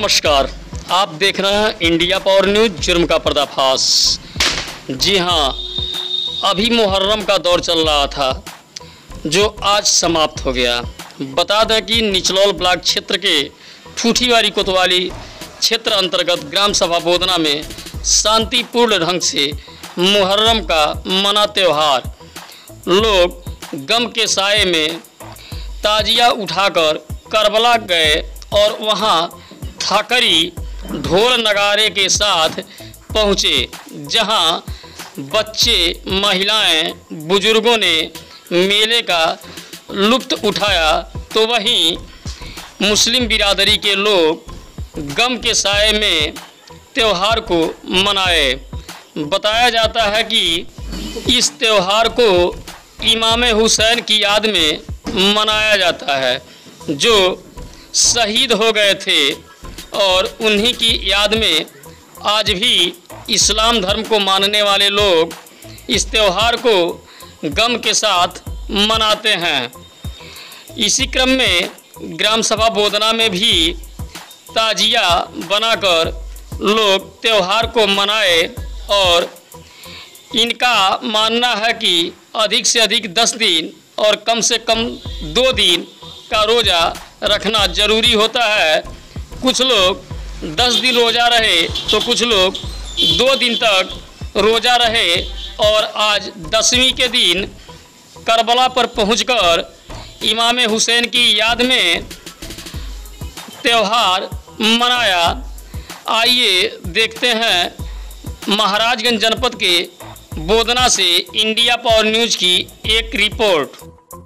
नमस्कार, आप देख रहे हैं इंडिया पावर न्यूज़। जुर्म का पर्दाफाश। जी हाँ, अभी मुहर्रम का दौर चल रहा था जो आज समाप्त हो गया। बता दें कि निचलौल ब्लॉक क्षेत्र के ठूठीवारी कोतवाली क्षेत्र अंतर्गत ग्राम सभा बोदना में शांतिपूर्ण ढंग से मुहर्रम का मना त्यौहार लोग गम के साए में ताजिया उठाकर करबला गए और वहाँ थाकरी ढोल नगारे के साथ पहुँचे, जहाँ बच्चे, महिलाएं, बुजुर्गों ने मेले का लुत्फ़ उठाया, तो वहीं मुस्लिम बिरादरी के लोग गम के साए में त्यौहार को मनाए। बताया जाता है कि इस त्यौहार को इमाम हुसैन की याद में मनाया जाता है, जो शहीद हो गए थे, और उन्हीं की याद में आज भी इस्लाम धर्म को मानने वाले लोग इस त्यौहार को गम के साथ मनाते हैं। इसी क्रम में ग्राम सभा बोदना में भी ताजिया बनाकर लोग त्यौहार को मनाए और इनका मानना है कि अधिक से अधिक 10 दिन और कम से कम 2 दिन का रोज़ा रखना ज़रूरी होता है। कुछ लोग 10 दिन रोज़ा रहे तो कुछ लोग 2 दिन तक रोज़ा रहे, और आज 10वीं के दिन करबला पर पहुंचकर इमाम हुसैन की याद में त्यौहार मनाया। आइए देखते हैं महाराजगंज जनपद के बोदना से इंडिया पावर न्यूज़ की एक रिपोर्ट।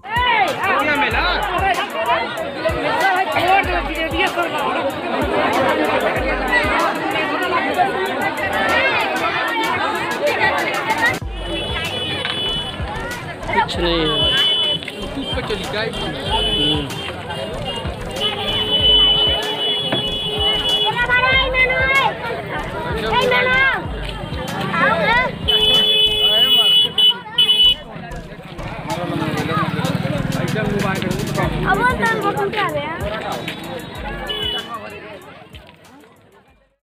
कुछ नहीं है।